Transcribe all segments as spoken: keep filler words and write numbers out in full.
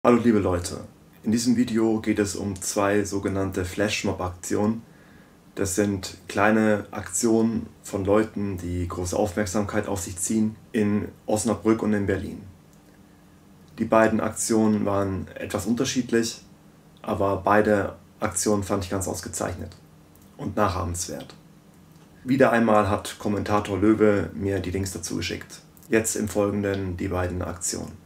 Hallo liebe Leute, in diesem Video geht es um zwei sogenannte Flashmob-Aktionen. Das sind kleine Aktionen von Leuten, die große Aufmerksamkeit auf sich ziehen, in Osnabrück und in Berlin. Die beiden Aktionen waren etwas unterschiedlich, aber beide Aktionen fand ich ganz ausgezeichnet und nachahmenswert. Wieder einmal hat Kommentator Löwe mir die Links dazu geschickt. Jetzt im Folgenden die beiden Aktionen.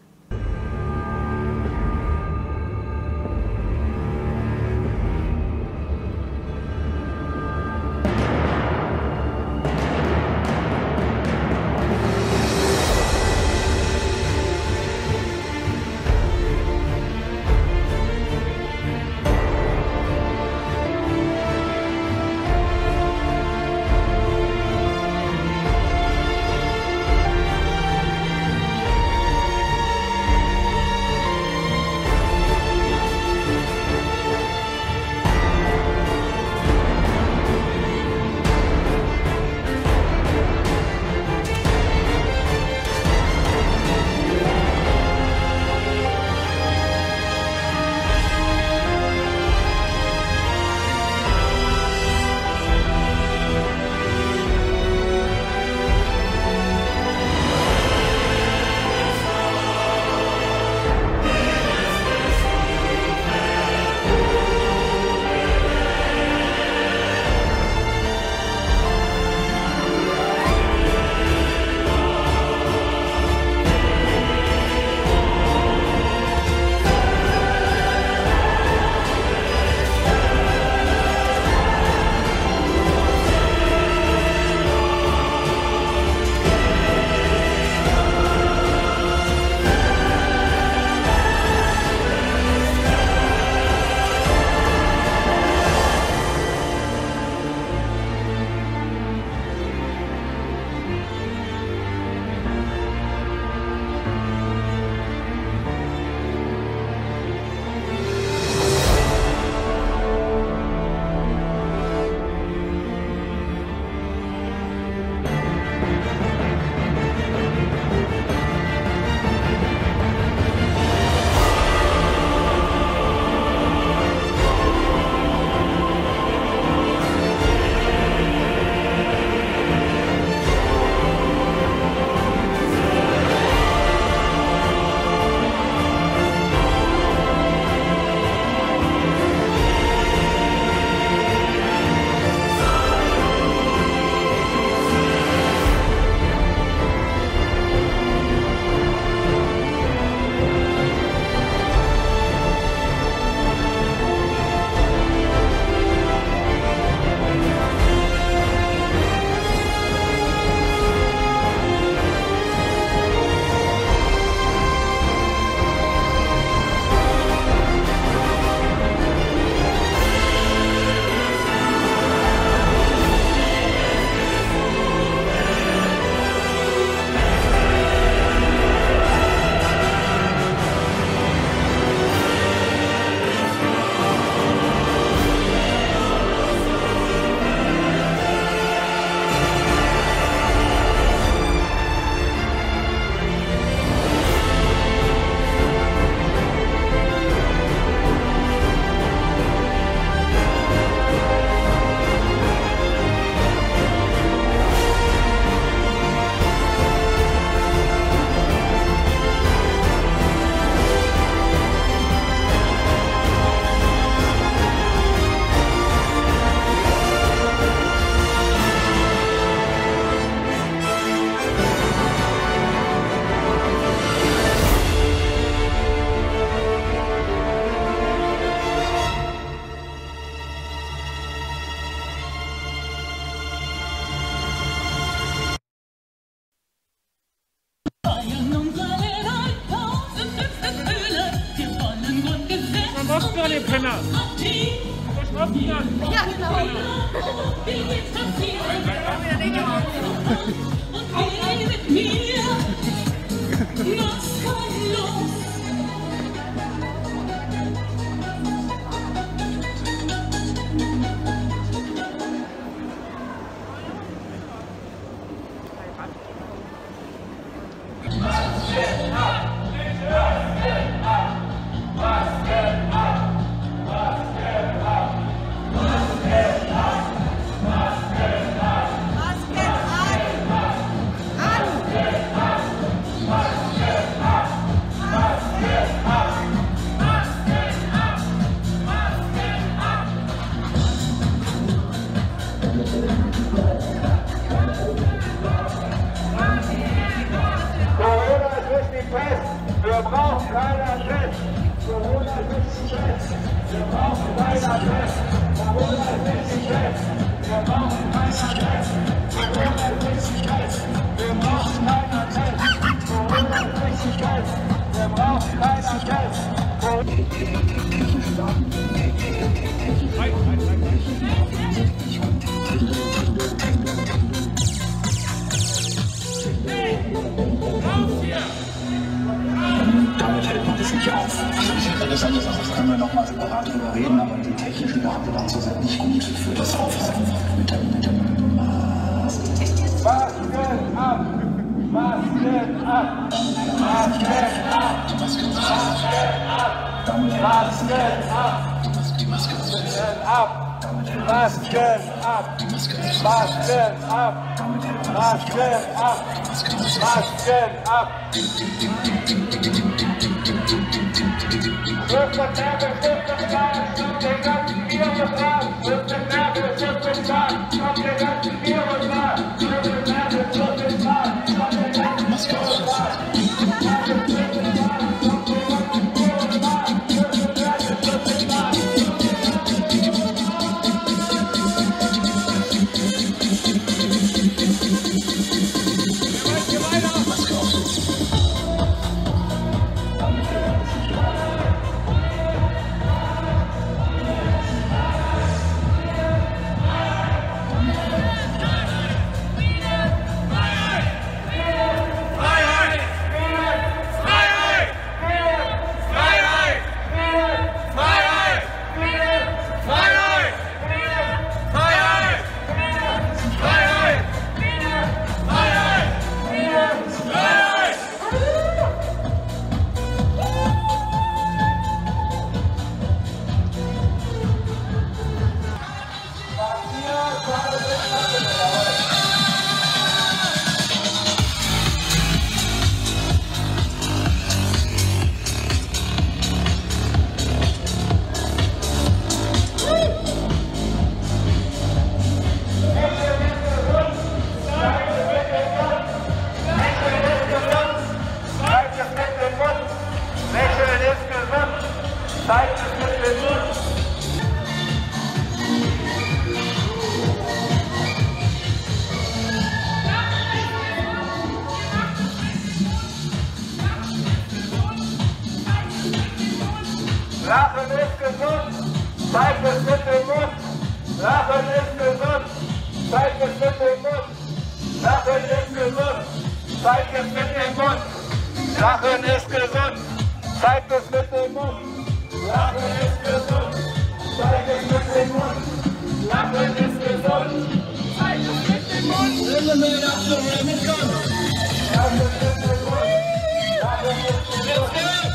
Was für eine Penner? Was macht ihr dann? Ja, genau. Und geh mit mir. Was kommt los? Damit hält man das nicht auf. Ich hätte das alles auch, das können wir nochmal separat drüber reden, aber die technischen Daten dazu sind nicht gut für das Aufhalten mit dem, mit dem Maß. Masken ab! Masken ab! Masken ab! Die Maske ist ab! damit hält man das nicht ab! Die Maske ist ab! damit hält man das nicht Masken ab! Die Maske ist Masken ab! damit hält man das nicht Masken ab! Masken ab! Wirft das Nerven, wirft das Gas, kommt der ganzen Virus ran! Wirft das Nerven, wirft das Gas, kommt der ganzen Virus ran! Wirft das Nerven, wirft das Gas, kommt der ganzen Virus ran! Zeigt es mit dem Mund! Lachen ist gesund! Zeigt es mit dem Mund! Lachen ist gesund! Zeigt es mit dem Mund! Lachen ist gesund! Zeigt es mit dem Mund! Lachen ist gesund! Zeigt es mit dem Mund! Lachen ist gesund! Zeigt es mit dem Mund! Lachen ist gesund! Zeigt es mit dem Mund! Lachen ist gesund! Lachen ist gesund! Lachen ist gesund!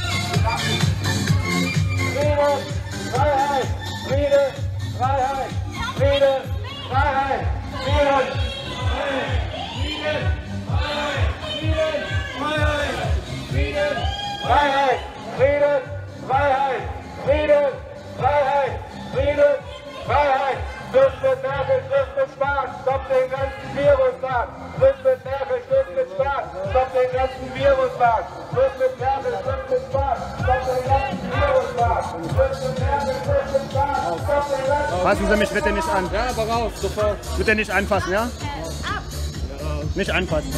Friede, Freiheit! Friede, Freiheit! Friede, Freiheit! Friede! Friede, Freiheit! Friede, Freiheit! Friede, Freiheit! Friede, Freiheit! Friede, Freiheit! Friede, Freiheit! Schluss mit Merkel, Schluss mit Spaß! Stopp den ganzen Viruswahn! Schluss mit Merkel, Schluss mit Spaß! Stopp den ganzen Viruswahn! Schluss mit Merkel, Schluss mit Spaß! Stopp den ganzen Viruswahn! Schluss mit Merkel, Schluss mit Spaß! Stopp den ganzen... Fassen Sie mich bitte nicht an. Ja, aber raus, sofort. Bitte nicht anfassen, ja? Nicht anfassen.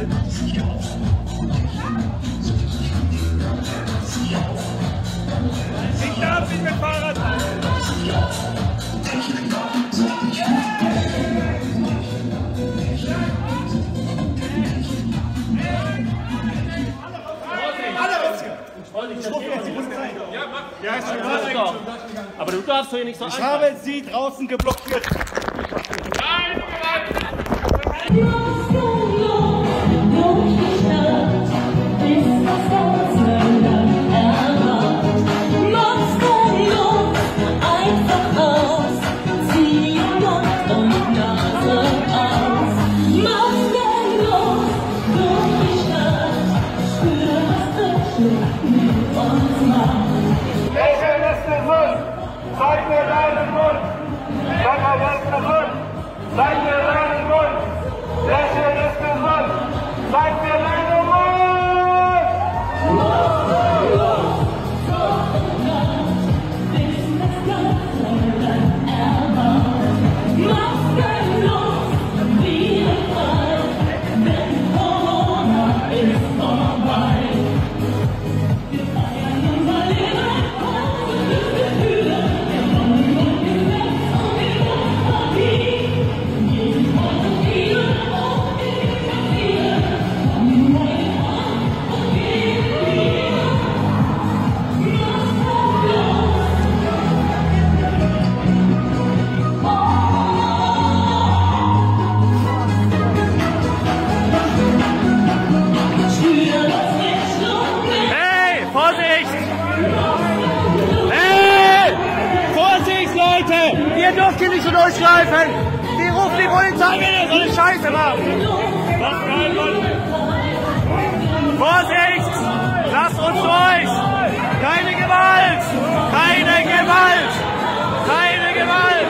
Damit Ja, ist doch. Aber du darfst doch hier nicht so Ich habe Sie draußen geblockiert. Zeig mir deinen Mund! Sag mal, wer ist gesund? Zeig mir deinen Mund! Wer hier ist gesund? Zeig mir deinen Mund! Ihr dürft hier nicht so durchgreifen! Die rufen die Polizei, wenn ihr so eine Scheiße macht! Vorsicht! Lasst uns durch! Keine Gewalt! Keine Gewalt! Keine Gewalt!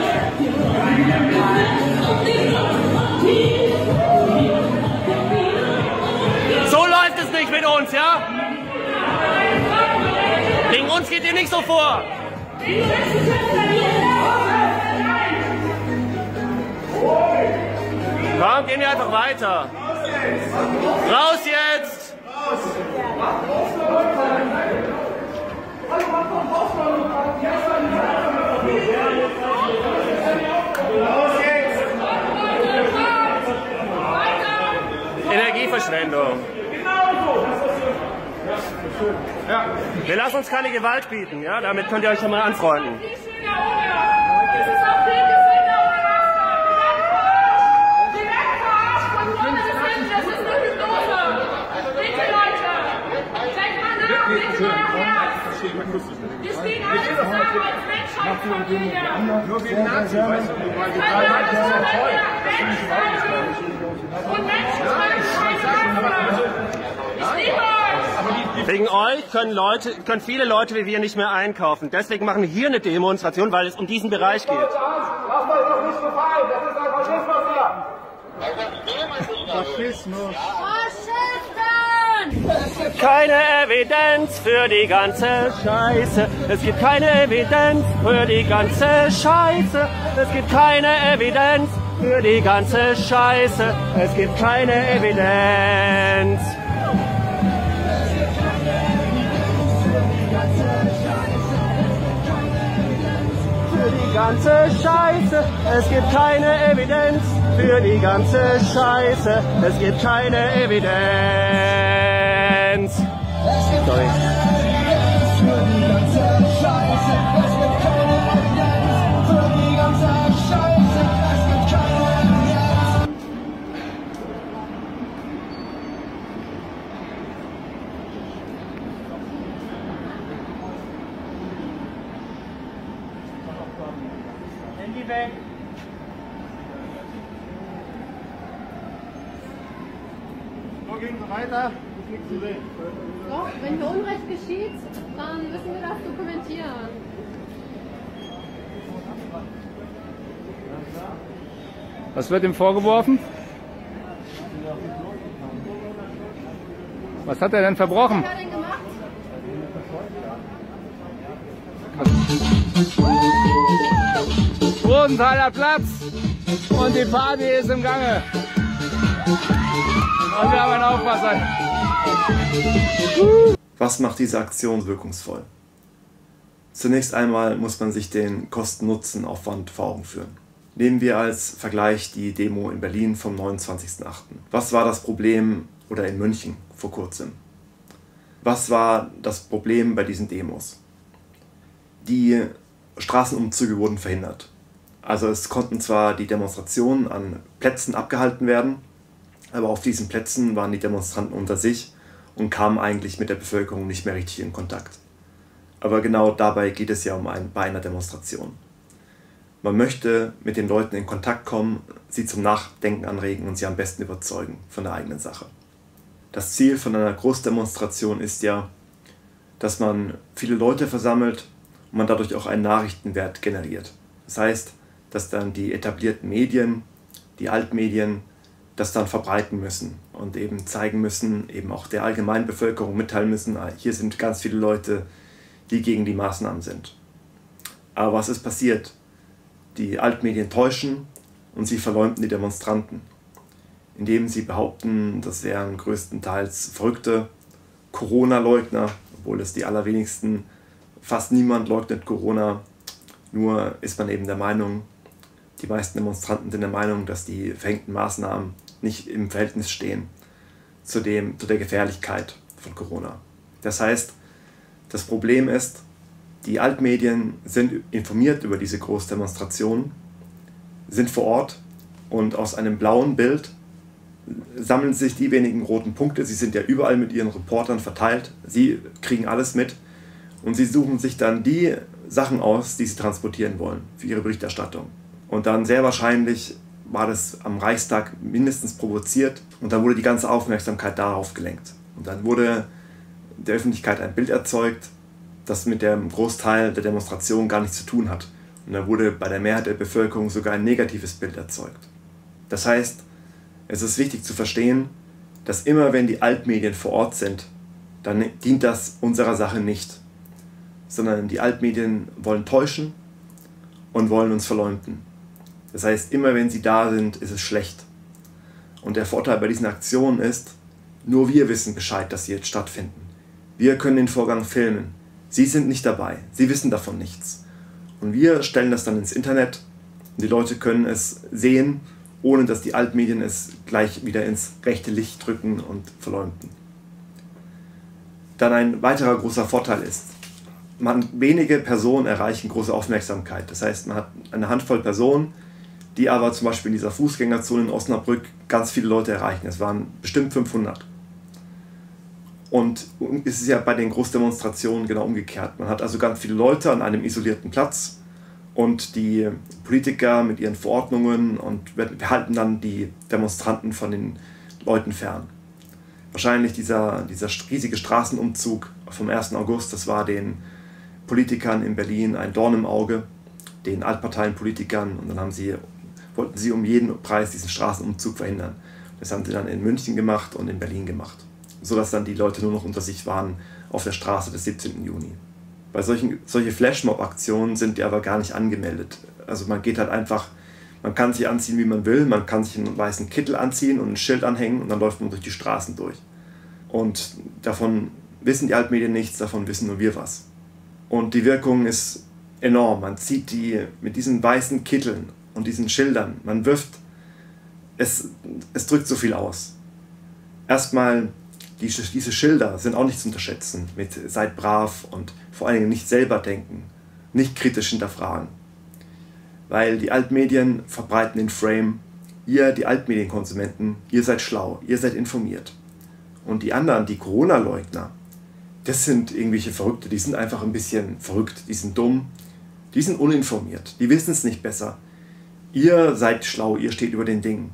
So läuft es nicht mit uns, ja? Gegen uns geht ihr nicht so vor! Komm, gehen wir einfach weiter. Raus jetzt! Energieverschwendung. Ja. Wir lassen uns keine Gewalt bieten, ja? Damit könnt ihr euch schon mal anfreunden. Wir stehen alle zusammen als Menschheitsfamilie. Nur gegen Nazis, weißt du? Und Menschen Ich liebe euch! Wegen euch können, Leute, können viele Leute wie wir nicht mehr einkaufen. Deswegen machen wir hier eine Demonstration, weil es um diesen Bereich geht. Lasst euch doch nicht gefallen, das ist ein Faschismus hier! Faschismus! Es gibt keine Evidenz für die ganze Scheiße. Es gibt keine Evidenz für die ganze Scheiße. Es gibt keine Evidenz für die ganze Scheiße. Es gibt keine Evidenz. Für die ganze Scheiße. Es gibt keine Evidenz für die ganze Scheiße. Es gibt keine Evidenz. Sorry. Handy weg! So gehen Sie weiter, ist nichts zu sehen. Doch, wenn hier Unrecht geschieht, dann müssen wir das dokumentieren. Was wird ihm vorgeworfen? Was hat er denn verbrochen? Was hat er denn gemacht? Rosenthaler Platz und die Party ist im Gange. Und wir haben einen Aufpasser. Was macht diese Aktion wirkungsvoll? Zunächst einmal muss man sich den Kosten-Nutzen-Aufwand vor Augen führen. Nehmen wir als Vergleich die Demo in Berlin vom neunundzwanzigsten achten Was war das Problem, oder in München vor kurzem? Was war das Problem bei diesen Demos? Die Straßenumzüge wurden verhindert. Also es konnten zwar die Demonstrationen an Plätzen abgehalten werden, aber auf diesen Plätzen waren die Demonstranten unter sich und kamen eigentlich mit der Bevölkerung nicht mehr richtig in Kontakt. Aber genau dabei geht es ja um ein, bei einer Demonstration. Man möchte mit den Leuten in Kontakt kommen, sie zum Nachdenken anregen und sie am besten überzeugen von der eigenen Sache. Das Ziel von einer Großdemonstration ist ja, dass man viele Leute versammelt und man dadurch auch einen Nachrichtenwert generiert. Das heißt, dass dann die etablierten Medien, die Altmedien, das dann verbreiten müssen und eben zeigen müssen, eben auch der allgemeinen Bevölkerung mitteilen müssen, hier sind ganz viele Leute, die gegen die Maßnahmen sind. Aber was ist passiert? Die Altmedien täuschen und sie verleumden die Demonstranten, indem sie behaupten, das wären größtenteils verrückte Corona-Leugner, obwohl es die allerwenigsten, fast niemand leugnet Corona, nur ist man eben der Meinung, die meisten Demonstranten sind der Meinung, dass die verhängten Maßnahmen nicht im Verhältnis stehen zu, dem, zu der Gefährlichkeit von Corona. Das heißt, das Problem ist, die Altmedien sind informiert über diese Großdemonstrationen, sind vor Ort und aus einem blauen Bild sammeln sich die wenigen roten Punkte. Sie sind ja überall mit ihren Reportern verteilt, sie kriegen alles mit und sie suchen sich dann die Sachen aus, die sie transportieren wollen für ihre Berichterstattung. Und dann sehr wahrscheinlich war das am Reichstag mindestens provoziert und dann wurde die ganze Aufmerksamkeit darauf gelenkt. Und dann wurde der Öffentlichkeit ein Bild erzeugt, das mit dem Großteil der Demonstration gar nichts zu tun hat. Und dann wurde bei der Mehrheit der Bevölkerung sogar ein negatives Bild erzeugt. Das heißt, es ist wichtig zu verstehen, dass immer wenn die Altmedien vor Ort sind, dann dient das unserer Sache nicht. Sondern die Altmedien wollen täuschen und wollen uns verleumden. Das heißt, immer wenn sie da sind, ist es schlecht. Und der Vorteil bei diesen Aktionen ist, nur wir wissen Bescheid, dass sie jetzt stattfinden. Wir können den Vorgang filmen. Sie sind nicht dabei, sie wissen davon nichts. Und wir stellen das dann ins Internet und die Leute können es sehen, ohne dass die Altmedien es gleich wieder ins rechte Licht drücken und verleumden. Dann ein weiterer großer Vorteil ist, man, wenige Personen erreichen große Aufmerksamkeit. Das heißt, man hat eine Handvoll Personen, die aber zum Beispiel in dieser Fußgängerzone in Osnabrück ganz viele Leute erreichen. Es waren bestimmt fünfhundert. Und es ist ja bei den Großdemonstrationen genau umgekehrt. Man hat also ganz viele Leute an einem isolierten Platz und die Politiker mit ihren Verordnungen und halten dann die Demonstranten von den Leuten fern. Wahrscheinlich dieser, dieser riesige Straßenumzug vom ersten August, das war den Politikern in Berlin ein Dorn im Auge, den Altparteienpolitikern, und dann haben sie, wollten sie um jeden Preis diesen Straßenumzug verhindern. Das haben sie dann in München gemacht und in Berlin gemacht, sodass dann die Leute nur noch unter sich waren auf der Straße des siebzehnten Juni. Bei solchen solche Flashmob-Aktionen sind die aber gar nicht angemeldet. Also man geht halt einfach, man kann sich anziehen, wie man will, man kann sich einen weißen Kittel anziehen und ein Schild anhängen und dann läuft man durch die Straßen durch. Und davon wissen die Altmedien nichts, davon wissen nur wir was. Und die Wirkung ist enorm. Man zieht die mit diesen weißen Kitteln und diesen Schildern, man wirft, es, es drückt so viel aus. Erstmal, die, diese Schilder sind auch nicht zu unterschätzen mit seid brav und vor allen Dingen nicht selber denken, nicht kritisch hinterfragen. Weil die Altmedien verbreiten den Frame, ihr, die Altmedienkonsumenten, ihr seid schlau, ihr seid informiert. Und die anderen, die Corona-Leugner, das sind irgendwelche Verrückte, die sind einfach ein bisschen verrückt, die sind dumm, die sind uninformiert, die wissen es nicht besser. Ihr seid schlau, ihr steht über den Dingen.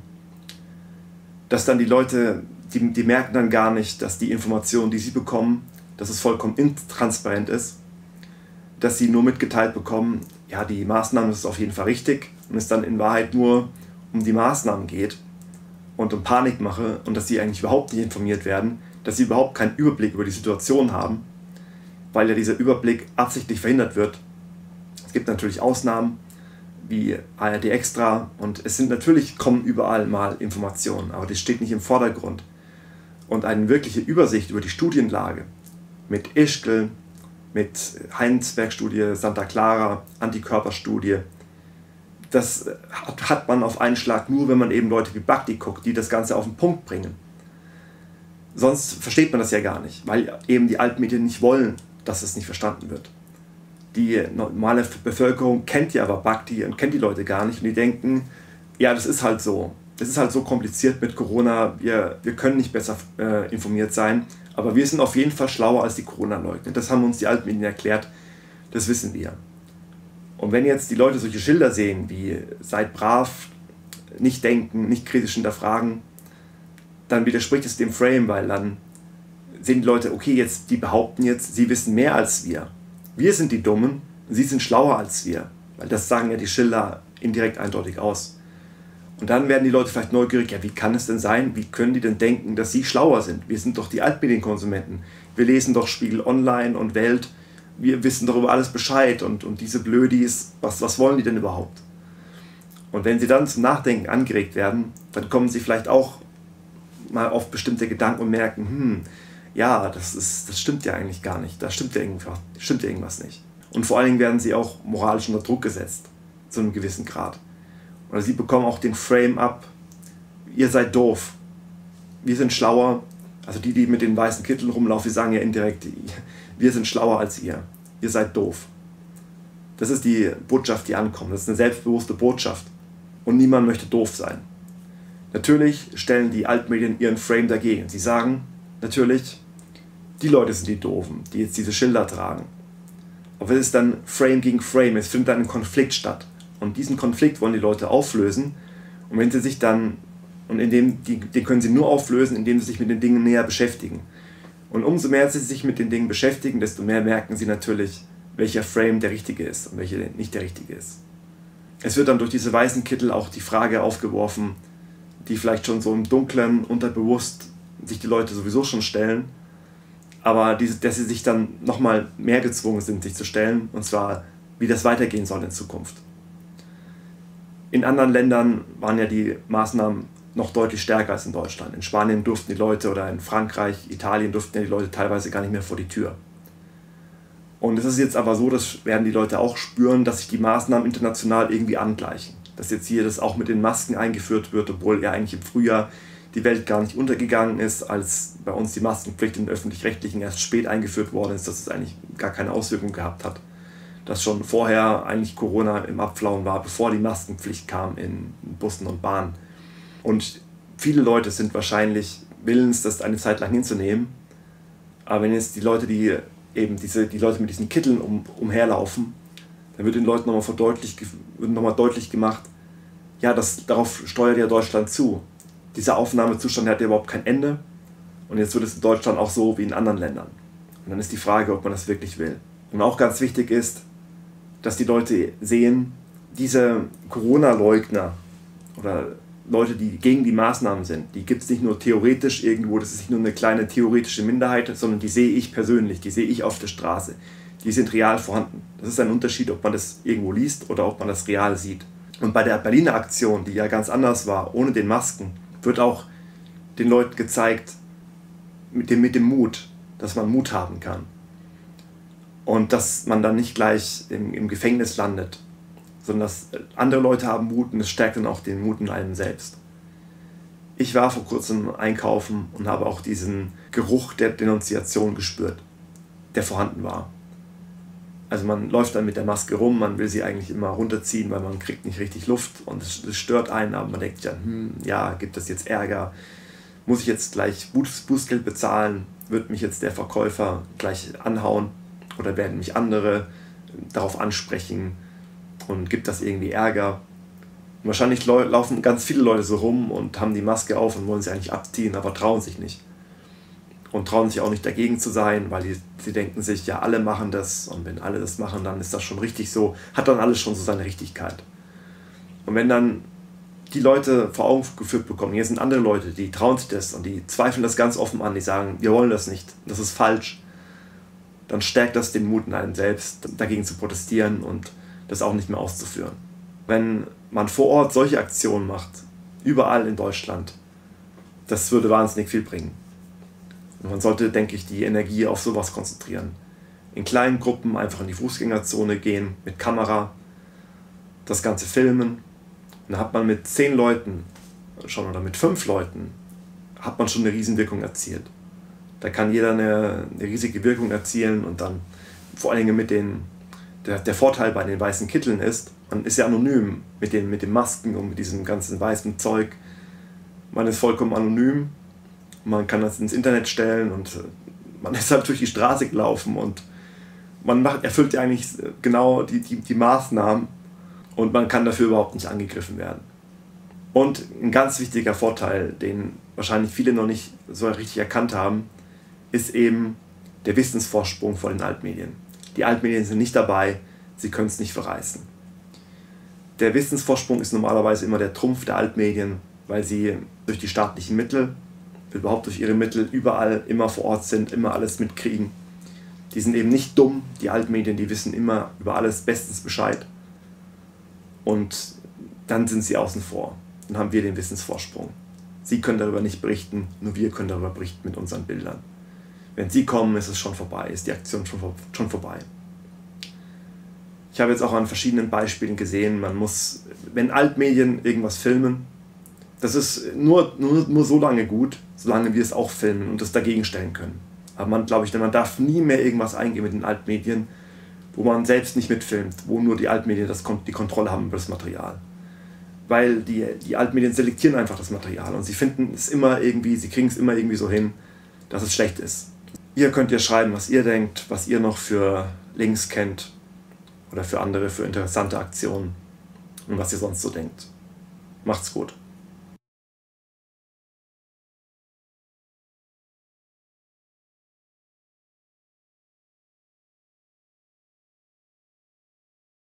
Dass dann die Leute, die, die merken dann gar nicht, dass die Information, die sie bekommen, dass es vollkommen intransparent ist, dass sie nur mitgeteilt bekommen, ja, die Maßnahmen ist auf jeden Fall richtig und es dann in Wahrheit nur um die Maßnahmen geht und um Panikmache und dass sie eigentlich überhaupt nicht informiert werden, dass sie überhaupt keinen Überblick über die Situation haben, weil ja dieser Überblick absichtlich verhindert wird. Es gibt natürlich Ausnahmen, wie A R D Extra, und es sind natürlich, kommen überall mal Informationen, aber das steht nicht im Vordergrund. Und eine wirkliche Übersicht über die Studienlage mit Ischgl, mit Heinsberg-Studie, Santa Clara, Antikörperstudie, das hat, hat man auf einen Schlag nur, wenn man eben Leute wie Bhakti guckt, die das Ganze auf den Punkt bringen. Sonst versteht man das ja gar nicht, weil eben die Altmedien nicht wollen, dass es nicht verstanden wird. Die normale Bevölkerung kennt ja aber Bhakti und kennt die Leute gar nicht und die denken, ja, das ist halt so. Das ist halt so kompliziert mit Corona, wir, wir können nicht besser äh, informiert sein, aber wir sind auf jeden Fall schlauer als die Corona-Leugner. Das haben uns die Altmedien erklärt, das wissen wir. Und wenn jetzt die Leute solche Schilder sehen, wie seid brav, nicht denken, nicht kritisch hinterfragen, dann widerspricht es dem Frame, weil dann sehen die Leute, okay, jetzt, die behaupten jetzt, sie wissen mehr als wir. Wir sind die Dummen, sie sind schlauer als wir. Weil das sagen ja die Schilder indirekt eindeutig aus. Und dann werden die Leute vielleicht neugierig, ja, wie kann es denn sein, wie können die denn denken, dass sie schlauer sind? Wir sind doch die Altmedienkonsumenten. Wir lesen doch Spiegel Online und Welt, wir wissen doch über alles Bescheid und, und diese Blödis, was, was wollen die denn überhaupt? Und wenn sie dann zum Nachdenken angeregt werden, dann kommen sie vielleicht auch mal auf bestimmte Gedanken und merken, hm, ja, das, ist, das stimmt ja eigentlich gar nicht, da stimmt ja, irgendwas, stimmt ja irgendwas nicht. Und vor allen Dingen werden sie auch moralisch unter Druck gesetzt, zu einem gewissen Grad. Oder sie bekommen auch den Frame ab, ihr seid doof, wir sind schlauer, also die, die mit den weißen Kitteln rumlaufen, die sagen ja indirekt, wir sind schlauer als ihr, ihr seid doof. Das ist die Botschaft, die ankommt, das ist eine selbstbewusste Botschaft und niemand möchte doof sein. Natürlich stellen die Altmedien ihren Frame dagegen, sie sagen natürlich, die Leute sind die Doofen, die jetzt diese Schilder tragen. Aber es ist dann Frame gegen Frame, es findet dann ein Konflikt statt. Und diesen Konflikt wollen die Leute auflösen. Und wenn sie sich dann, und indem, die, den können sie nur auflösen, indem sie sich mit den Dingen näher beschäftigen. Und umso mehr sie sich mit den Dingen beschäftigen, desto mehr merken sie natürlich, welcher Frame der richtige ist und welcher nicht der richtige ist. Es wird dann durch diese weißen Kittel auch die Frage aufgeworfen, die vielleicht schon so im Dunklen, unterbewusst sich die Leute sowieso schon stellen, aber diese, dass sie sich dann nochmal mehr gezwungen sind, sich zu stellen, und zwar, wie das weitergehen soll in Zukunft. In anderen Ländern waren ja die Maßnahmen noch deutlich stärker als in Deutschland. In Spanien durften die Leute, oder in Frankreich, Italien durften ja die Leute teilweise gar nicht mehr vor die Tür. Und es ist jetzt aber so, das werden die Leute auch spüren, dass sich die Maßnahmen international irgendwie angleichen. Dass jetzt hier das auch mit den Masken eingeführt wird, obwohl ja eigentlich im Frühjahr die Welt gar nicht untergegangen ist, als bei uns die Maskenpflicht in den Öffentlich-Rechtlichen erst spät eingeführt worden ist, dass es eigentlich gar keine Auswirkung gehabt hat. Dass schon vorher eigentlich Corona im Abflauen war, bevor die Maskenpflicht kam in Bussen und Bahnen. Und viele Leute sind wahrscheinlich willens, das eine Zeit lang hinzunehmen. Aber wenn jetzt die Leute, die eben diese, die Leute mit diesen Kitteln um, umherlaufen, dann wird den Leuten nochmal verdeutlicht, wird nochmal deutlich gemacht, ja, das, darauf steuert ja Deutschland zu. Dieser Aufnahmezustand hat ja überhaupt kein Ende und jetzt wird es in Deutschland auch so wie in anderen Ländern. Und dann ist die Frage, ob man das wirklich will. Und auch ganz wichtig ist, dass die Leute sehen, diese Corona-Leugner oder Leute, die gegen die Maßnahmen sind, die gibt es nicht nur theoretisch irgendwo, das ist nicht nur eine kleine theoretische Minderheit, sondern die sehe ich persönlich, die sehe ich auf der Straße. Die sind real vorhanden. Das ist ein Unterschied, ob man das irgendwo liest oder ob man das real sieht. Und bei der Berliner Aktion, die ja ganz anders war, ohne den Masken, wird auch den Leuten gezeigt, mit dem, mit dem Mut, dass man Mut haben kann. Und dass man dann nicht gleich im, im Gefängnis landet, sondern dass andere Leute haben Mut und es stärkt dann auch den Mut in einem selbst. Ich war vor kurzem einkaufen und habe auch diesen Geruch der Denunziation gespürt, der vorhanden war. Also man läuft dann mit der Maske rum, man will sie eigentlich immer runterziehen, weil man kriegt nicht richtig Luft und es, es stört einen, aber man denkt sich dann, hm, ja, gibt es jetzt Ärger? Muss ich jetzt gleich Bußgeld bezahlen? Wird mich jetzt der Verkäufer gleich anhauen? Oder werden mich andere darauf ansprechen? Und gibt das irgendwie Ärger? Und wahrscheinlich laufen ganz viele Leute so rum und haben die Maske auf und wollen sie eigentlich abziehen, aber trauen sich nicht. Und trauen sich auch nicht dagegen zu sein, weil die, sie denken sich, ja, alle machen das und wenn alle das machen, dann ist das schon richtig so, hat dann alles schon so seine Richtigkeit. Und wenn dann die Leute vor Augen geführt bekommen, hier sind andere Leute, die trauen sich das und die zweifeln das ganz offen an, die sagen, wir wollen das nicht, das ist falsch, dann stärkt das den Mut in einem selbst, dagegen zu protestieren und das auch nicht mehr auszuführen. Wenn man vor Ort solche Aktionen macht, überall in Deutschland, das würde wahnsinnig viel bringen. Und man sollte, denke ich, die Energie auf sowas konzentrieren. In kleinen Gruppen einfach in die Fußgängerzone gehen, mit Kamera, das Ganze filmen. Und dann hat man mit zehn Leuten schon oder mit fünf Leuten hat man schon eine Riesenwirkung erzielt. Da kann jeder eine, eine riesige Wirkung erzielen und dann vor allen Dingen mit den Der, der Vorteil bei den weißen Kitteln ist, man ist ja anonym mit den, mit den Masken und mit diesem ganzen weißen Zeug. Man ist vollkommen anonym, man kann das ins Internet stellen und man ist halt durch die Straße gelaufen und man macht, erfüllt ja eigentlich genau die, die, die Maßnahmen und man kann dafür überhaupt nicht angegriffen werden. Und ein ganz wichtiger Vorteil, den wahrscheinlich viele noch nicht so richtig erkannt haben, ist eben der Wissensvorsprung vor den Altmedien. Die Altmedien sind nicht dabei, sie können es nicht verreißen. Der Wissensvorsprung ist normalerweise immer der Trumpf der Altmedien, weil sie durch die staatlichen Mittel, überhaupt durch ihre Mittel, überall immer vor Ort sind, immer alles mitkriegen. Die sind eben nicht dumm, die Altmedien, die wissen immer über alles bestens Bescheid. Und dann sind sie außen vor. Dann haben wir den Wissensvorsprung. Sie können darüber nicht berichten, nur wir können darüber berichten mit unseren Bildern. Wenn sie kommen, ist es schon vorbei, ist die Aktion schon, schon vorbei. Ich habe jetzt auch an verschiedenen Beispielen gesehen, man muss, wenn Altmedien irgendwas filmen, das ist nur, nur, nur so lange gut, solange wir es auch filmen und das dagegen stellen können. Aber man, glaube ich, man darf nie mehr irgendwas eingehen mit den Altmedien, wo man selbst nicht mitfilmt, wo nur die Altmedien das, die Kontrolle haben über das Material. Weil die, die Altmedien selektieren einfach das Material und sie finden es immer irgendwie, sie kriegen es immer irgendwie so hin, dass es schlecht ist. Ihr könnt ihr schreiben, was ihr denkt, was ihr noch für Links kennt oder für andere, für interessante Aktionen und was ihr sonst so denkt. Macht's gut.